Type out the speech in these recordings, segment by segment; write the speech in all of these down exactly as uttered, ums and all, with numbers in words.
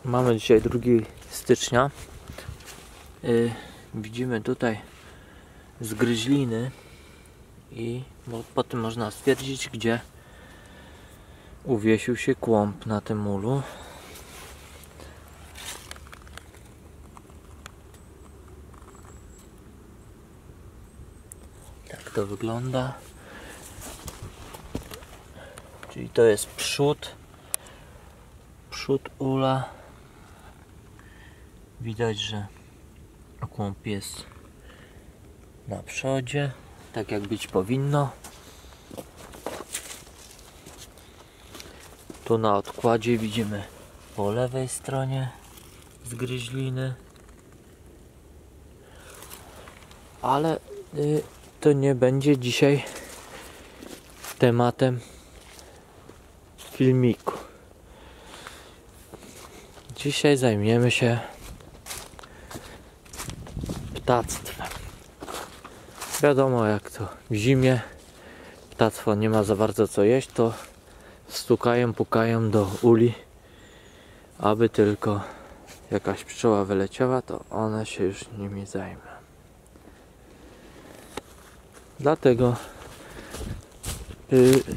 Mamy dzisiaj drugiego stycznia. Yy, widzimy tutaj zgryźliny i po tym można stwierdzić, gdzie uwiesił się kłąb na tym ulu. Tak to wygląda. Czyli to jest przód. Przód ula. Widać, że kłąb jest na przodzie, tak jak być powinno. Tu na odkładzie widzimy po lewej stronie zgryźliny. Ale y, to nie będzie dzisiaj tematem filmiku. Dzisiaj zajmiemy się ptactwem. Wiadomo, jak to w zimie ptactwo nie ma za bardzo co jeść, to stukają, pukają do uli, aby tylko jakaś pszczoła wyleciała, to one się już nimi zajmą. Dlatego yy,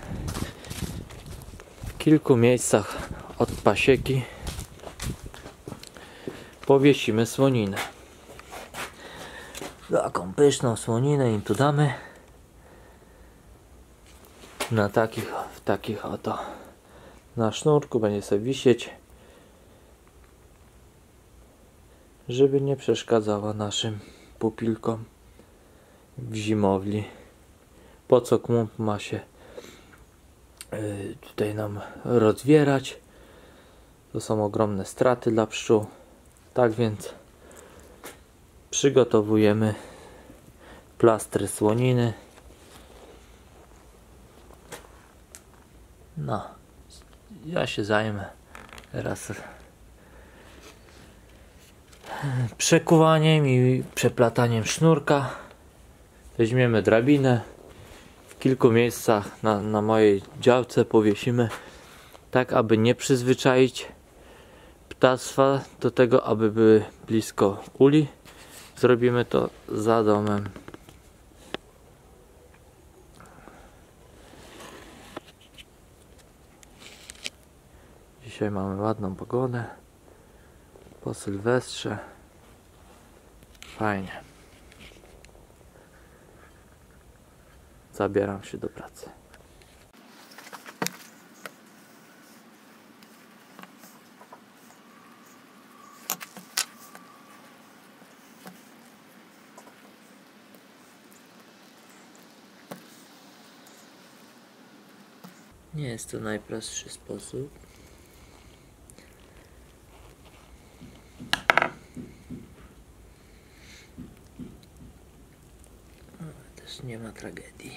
w kilku miejscach od pasieki powiesimy słoninę. Taką pyszną słoninę im tu damy. Na takich, w takich oto, na sznurku będzie sobie wisieć, żeby nie przeszkadzała naszym pupilkom w zimowli. Po co kłąb ma się yy, tutaj nam rozwierać? To są ogromne straty dla pszczół. Tak więc przygotowujemy plastry słoniny. No, ja się zajmę teraz przekuwaniem i przeplataniem sznurka. Weźmiemy drabinę. W kilku miejscach na, na mojej działce powiesimy, tak aby nie przyzwyczaić ptactwa do tego, aby były blisko uli. Zrobimy to za domem. Dzisiaj mamy ładną pogodę. Po Sylwestrze. Fajnie. Zabieram się do pracy. Nie jest to najprostszy sposób. Ale też nie ma tragedii.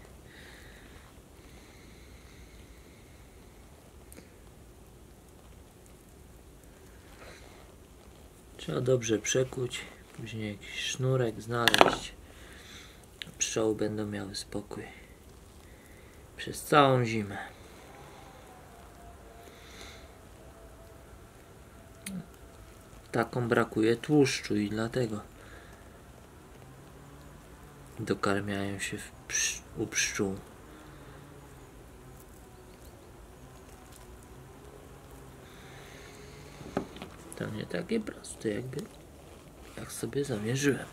Trzeba dobrze przekuć, później jakiś sznurek znaleźć. Pszczoły będą miały spokój przez całą zimę. Taką brakuje tłuszczu i dlatego dokarmiają się w psz u pszczół. To nie takie proste, jakby jak sobie zamierzyłem.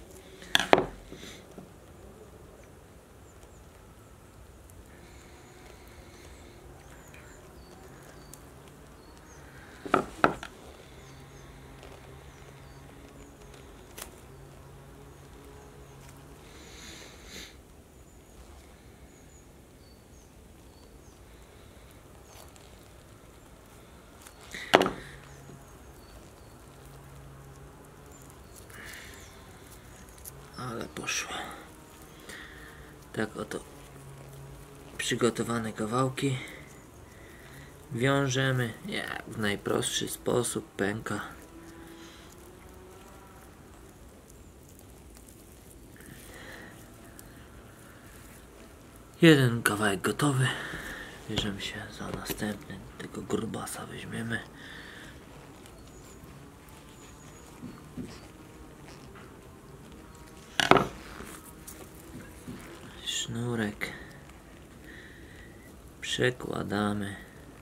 Ale poszło. Tak oto przygotowane kawałki wiążemy jak w najprostszy sposób, pęka. Jeden kawałek gotowy. Bierzemy się za następny. Tego grubasa weźmiemy. Sznurek przekładamy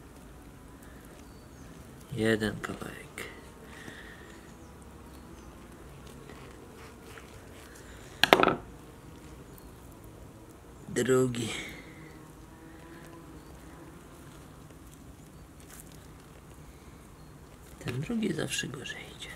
jeden kawałek, drugi, ten drugi zawsze gorzej idzie.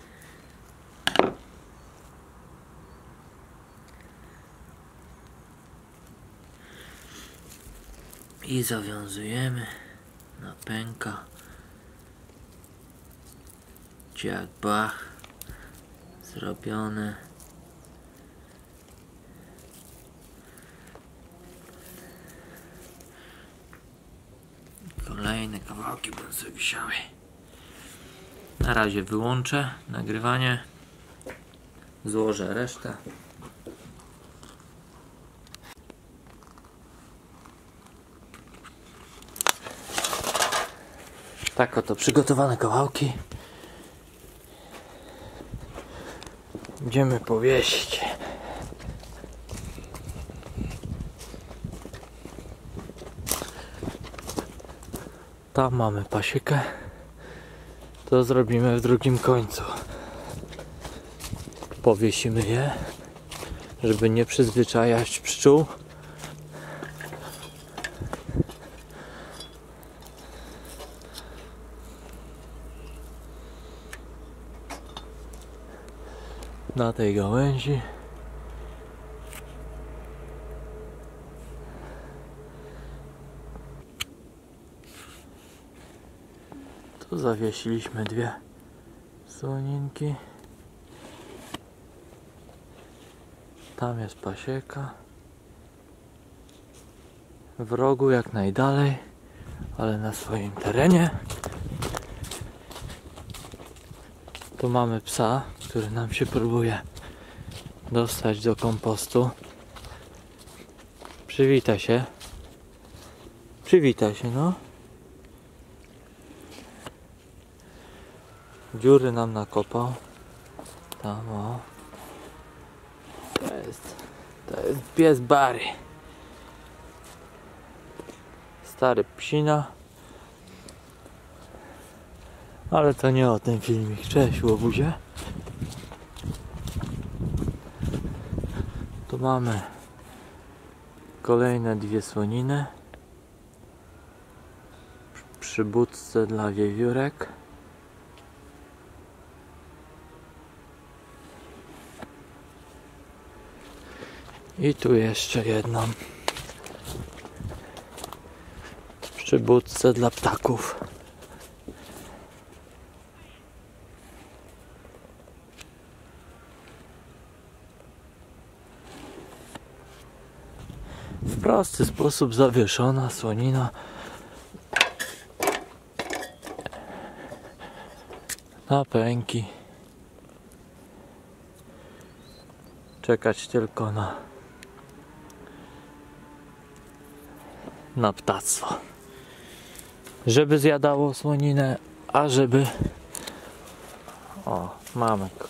I zawiązujemy na pęka, jak bach, zrobione. Kolejne kawałki będą sobie wisiały. Na razie wyłączę nagrywanie, złożę resztę. Tak oto przygotowane kawałki będziemy powiesić. Tam mamy pasiekę, to zrobimy w drugim końcu. Powiesimy je, żeby nie przyzwyczajać pszczół. Na tej gałęzi tu zawiesiliśmy dwie słoninki. Tam jest pasieka. W rogu jak najdalej, ale na swoim terenie. Tu mamy psa, który nam się próbuje dostać do kompostu. Przywitaj się. Przywitaj się, no. Dziury nam nakopał. Tam, o. To jest, to jest pies Barry. Stary psina. Ale to nie o ten filmik. Cześć, łobuzie. Tu mamy kolejne dwie słoniny przy budce dla wiewiórek. I tu jeszcze jedną przy budce dla ptaków. W prosty sposób zawieszona słonina na pęki. Czekać tylko na na ptactwo, żeby zjadało słoninę, a żeby o, mamy go.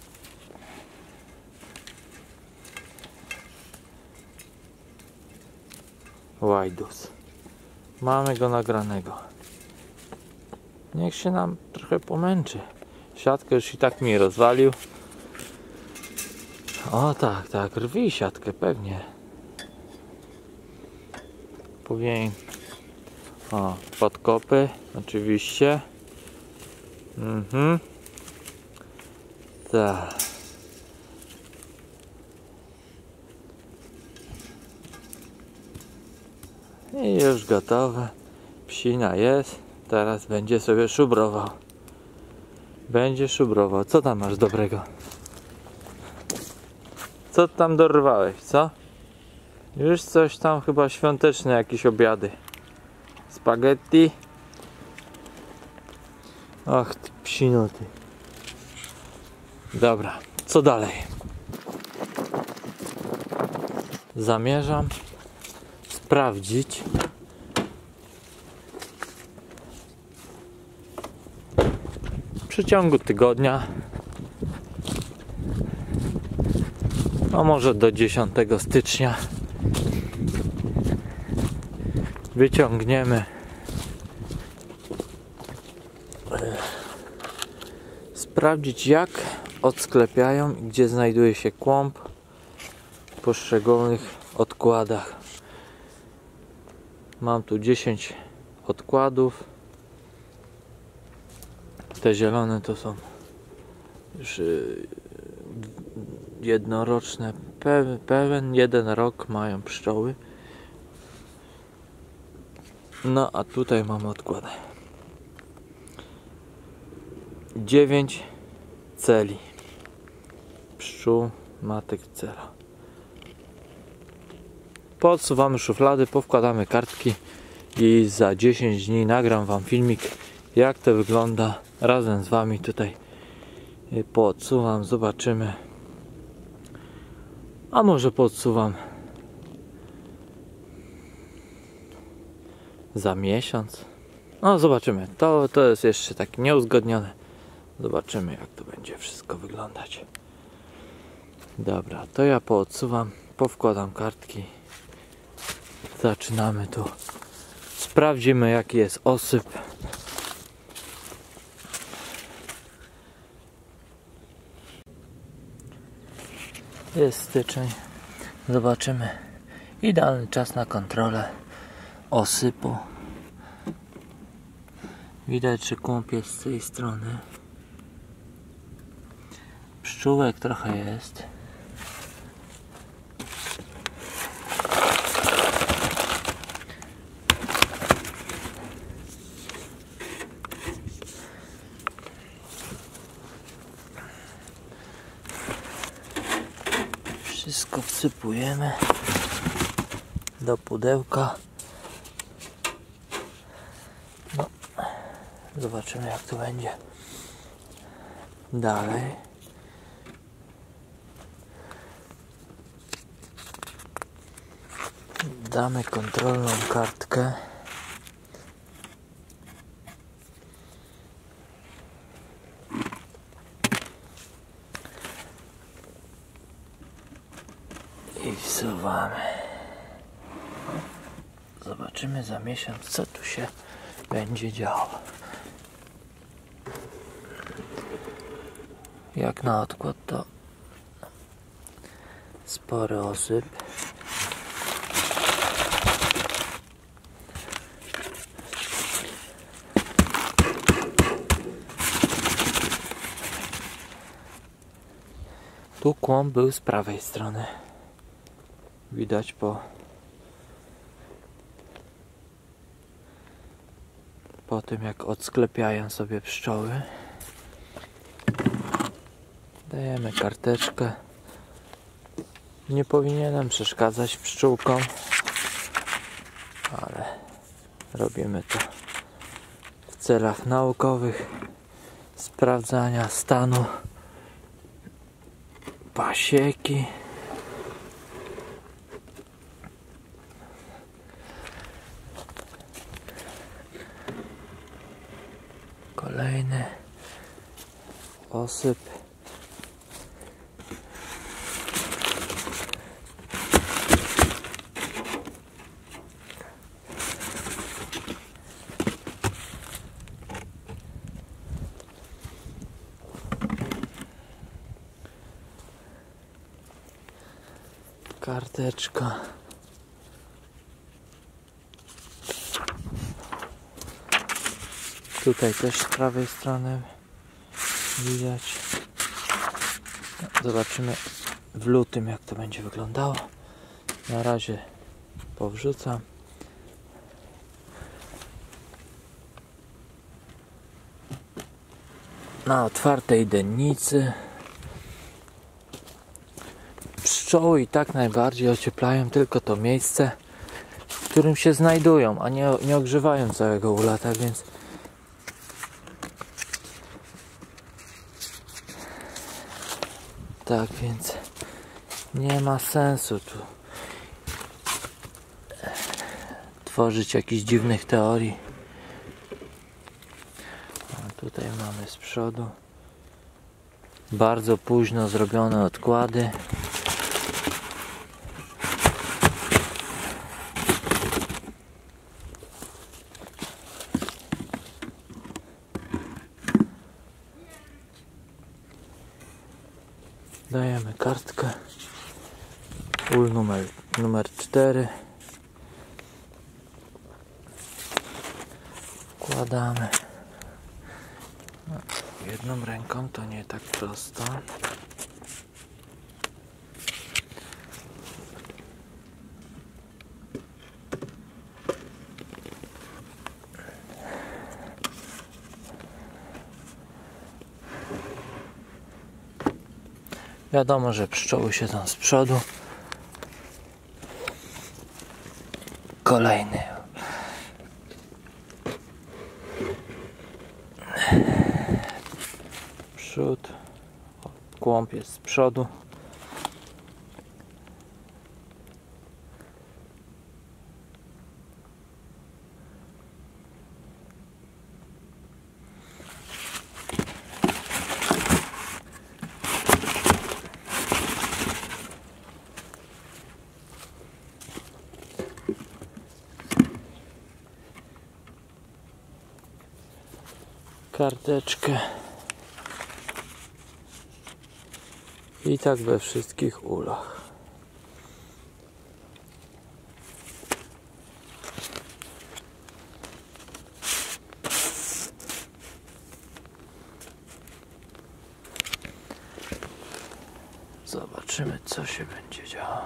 Łajdus. Mamy go nagranego. Niech się nam trochę pomęczy. Siatkę już i tak mi rozwalił. O tak, tak, rwij siatkę, pewnie. Powinien. O, podkopy, oczywiście. Mhm. Tak. I już gotowe. Psina jest. Teraz będzie sobie szubrował. Będzie szubrował. Co tam masz dobrego? Co tam dorwałeś, co? Już coś tam chyba świąteczne, jakieś obiady. Spaghetti. Ach, ty psino ty. Dobra, co dalej? Zamierzam sprawdzić, w przeciągu tygodnia, a może do dziesiątego stycznia, wyciągniemy sprawdzić, jak odsklepiają i gdzie znajduje się kłąb w poszczególnych odkładach. Mam tu dziesięć odkładów. Te zielone to są już jednoroczne, Pe pełen jeden rok mają pszczoły. No a tutaj mamy odkłady. dziewięć celi pszczół, matek, cela. Podsuwamy szuflady, powkładamy kartki i za dziesięć dni nagram wam filmik, jak to wygląda razem z wami. Tutaj podsuwam, zobaczymy. A może podsuwam za miesiąc. No zobaczymy. To, to jest jeszcze tak nieuzgodnione. Zobaczymy, jak to będzie wszystko wyglądać. Dobra, to ja poodsuwam, powkładam kartki. Zaczynamy tu. Sprawdzimy, jaki jest osyp. Jest styczeń. Zobaczymy. Idealny czas na kontrolę osypu. Widać, że kłąb jest z tej strony. Pszczółek trochę jest. Wszystko wsypujemy do pudełka. No, zobaczymy, jak to będzie dalej. Damy kontrolną kartkę. I wsuwamy. Zobaczymy za miesiąc, co tu się będzie działo. Jak na odkład, to spory osyp. Tu kłąb był z prawej strony. Widać po po tym, jak odsklepiają sobie pszczoły. Dajemy karteczkę. Nie powinienem przeszkadzać pszczółkom, ale robimy to w celach naukowych, sprawdzania stanu pasieki. Kolejny osyp. Karteczka. Tutaj też z prawej strony widać. Zobaczymy w lutym, jak to będzie wyglądało. Na razie powrzucam. Na otwartej dennicy. Pszczoły i tak najbardziej ocieplają tylko to miejsce, w którym się znajdują, a nie, nie ogrzewają całego ula, tak więc tak więc nie ma sensu tu tworzyć jakichś dziwnych teorii. A tutaj mamy z przodu bardzo późno zrobione odkłady. Dajemy kartkę. Ul numer, numer cztery. Wkładamy. Jedną ręką to nie tak prosto. Wiadomo, że pszczoły siedzą z przodu. Kolejny. Przód. Kłąb jest z przodu. Karteczkę i tak we wszystkich ulach. Zobaczymy, co się będzie działo.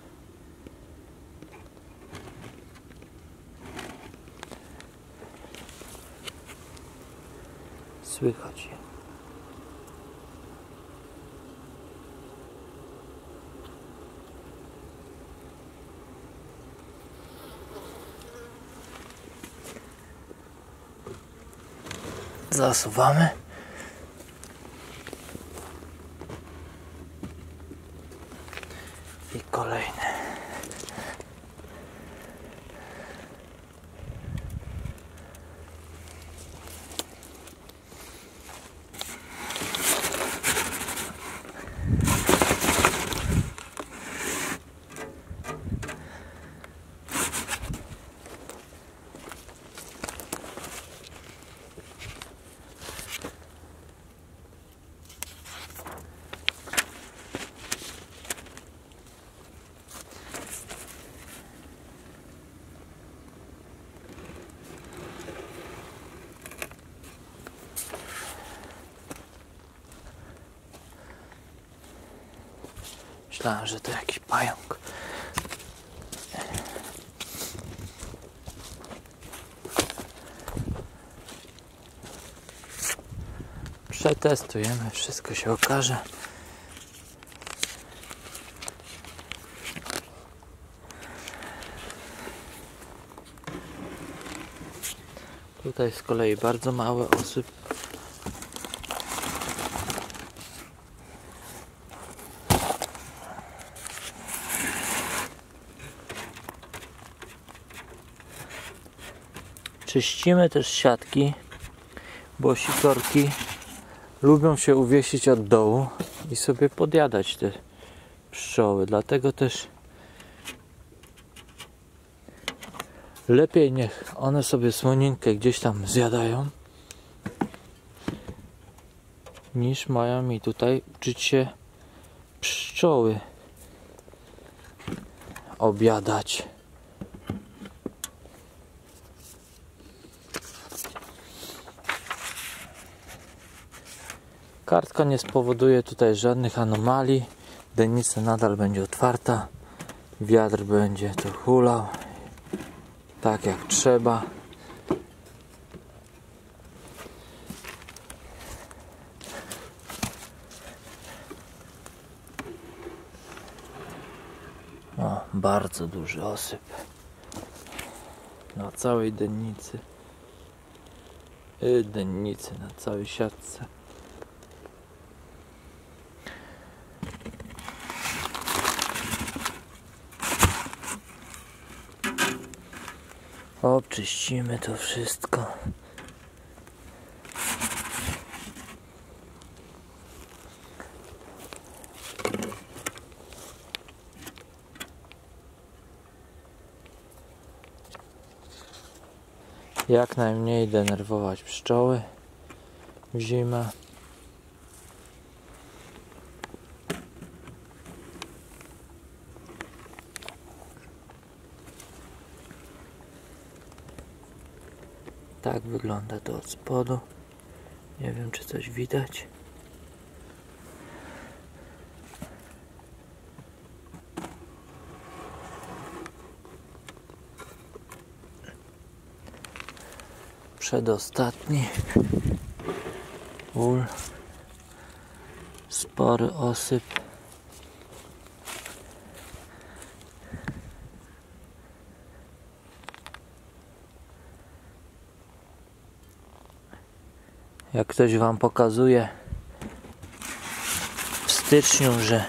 Słychać je. Zasuwamy. I kolejne. Myślałem, że to jakiś pająk. Przetestujemy, wszystko się okaże. Tutaj z kolei bardzo mały osyp. Czyścimy też siatki, bo sikorki lubią się uwiesić od dołu i sobie podjadać te pszczoły. Dlatego też lepiej niech one sobie słoninkę gdzieś tam zjadają, niż mają mi tutaj uczyć się pszczoły obiadać. Kartka nie spowoduje tutaj żadnych anomalii. Dennica nadal będzie otwarta. Wiatr będzie to hulał tak jak trzeba. O, bardzo duży osyp na całej dennicy. Yy, dennicy, na całej siatce. Obczyścimy to wszystko. Jak najmniej denerwować pszczoły w zimę. Tak wygląda to od spodu. Nie wiem, czy coś widać. Przedostatni ul, spory osyp. Jak ktoś wam pokazuje w styczniu, że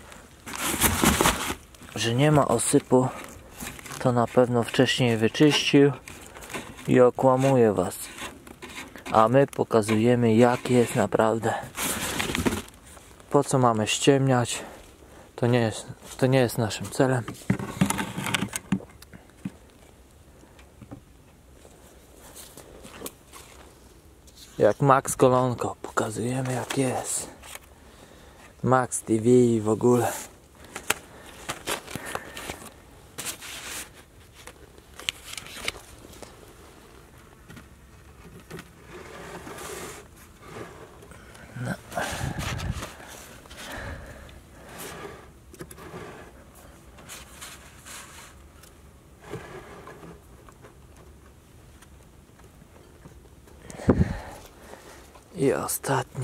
że nie ma osypu, to na pewno wcześniej wyczyścił i okłamuje was. A my pokazujemy, jak jest naprawdę. Po co mamy ściemniać? To nie jest, to nie jest naszym celem. Jak Max Golonko pokazujemy, jak jest. Max T V i w ogóle. No. I ostatni.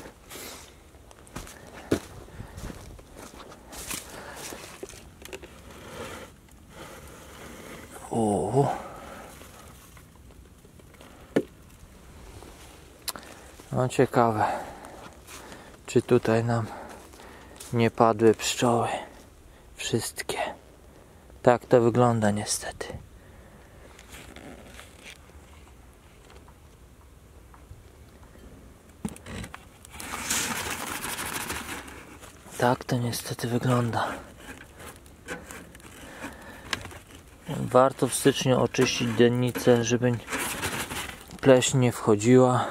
O. No ciekawe, czy tutaj nam nie padły pszczoły. Wszystkie. Tak to wygląda niestety. Tak to niestety wygląda. Warto w styczniu oczyścić dennicę, żeby pleśń nie wchodziła.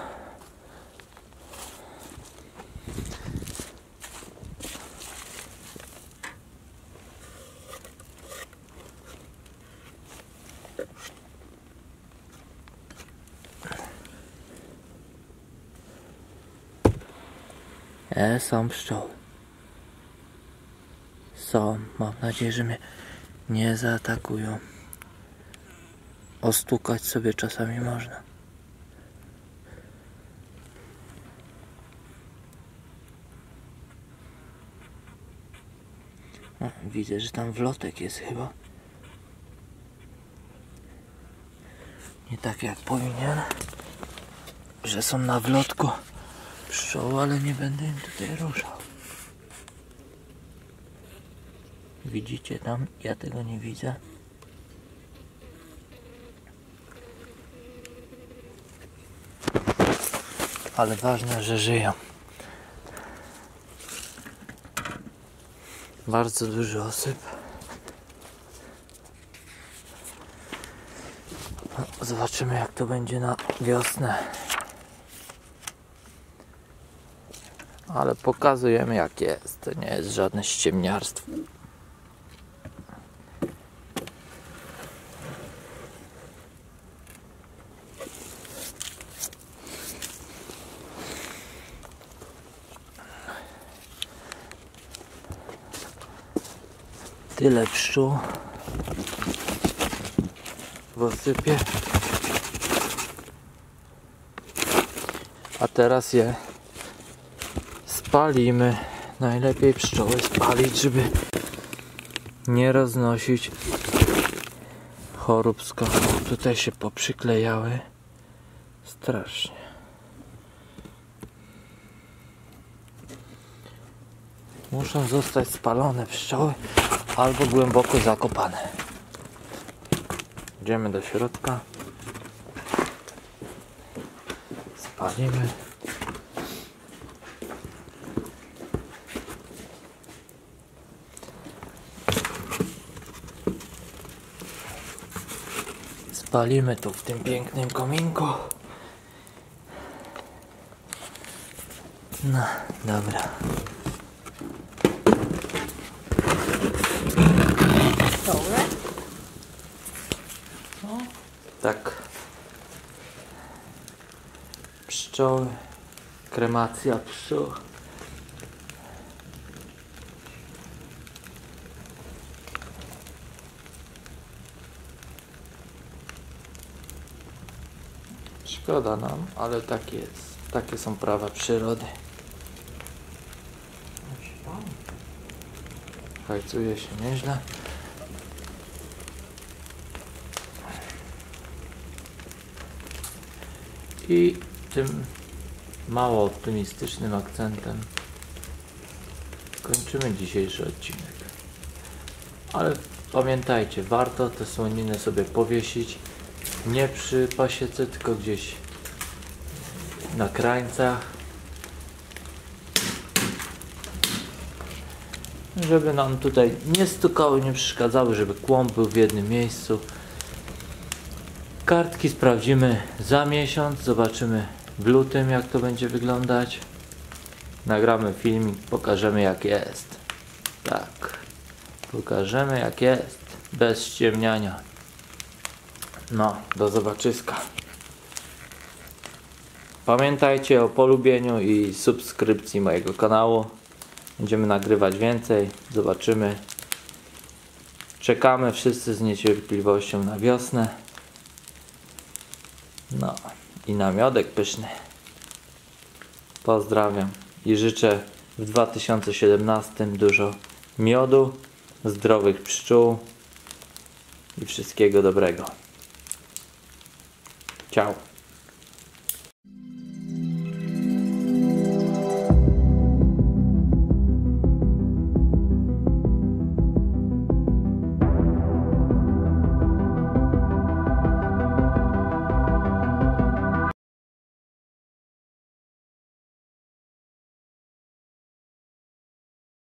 E, są pszczoły. Są. Mam nadzieję, że mnie nie zaatakują. Ostukać sobie czasami można. O, widzę, że tam wlotek jest chyba. Nie tak jak powinien. Że są na wlotku pszczoły, ale nie będę im tutaj ruszał. Widzicie tam? Ja tego nie widzę. Ale ważne, że żyją. Bardzo duży osyp. Zobaczymy, jak to będzie na wiosnę. Ale pokazujemy, jak jest. To nie jest żadne ściemniarstwo. Tyle pszczół w osypie. A teraz je spalimy. Najlepiej pszczoły spalić, żeby nie roznosić chorób skałów. Tutaj się poprzyklejały strasznie. Muszą zostać spalone pszczoły albo głęboko zakopane. Idziemy do środka. Spalimy. Spalimy tu w tym pięknym kominku. No, dobra. Dobre? No. Tak. pszczoły, kremacja pszczół. Szkoda nam, ale tak jest. Takie są prawa przyrody. Hajcuje się nieźle. I tym mało optymistycznym akcentem kończymy dzisiejszy odcinek. Ale pamiętajcie, warto te słoniny sobie powiesić nie przy pasiece, tylko gdzieś na krańcach, żeby nam tutaj nie stukały, nie przeszkadzały, żeby kłąb był w jednym miejscu. Kartki sprawdzimy za miesiąc, zobaczymy w lutym, jak to będzie wyglądać. Nagramy filmik, pokażemy, jak jest. Tak, pokażemy, jak jest, bez ściemniania. No, do zobaczyska. Pamiętajcie o polubieniu i subskrypcji mojego kanału. Będziemy nagrywać więcej, zobaczymy. Czekamy wszyscy z niecierpliwością na wiosnę. No i na miodek pyszny. Pozdrawiam i życzę w dwa tysiące siedemnastym dużo miodu, zdrowych pszczół i wszystkiego dobrego. Ciao.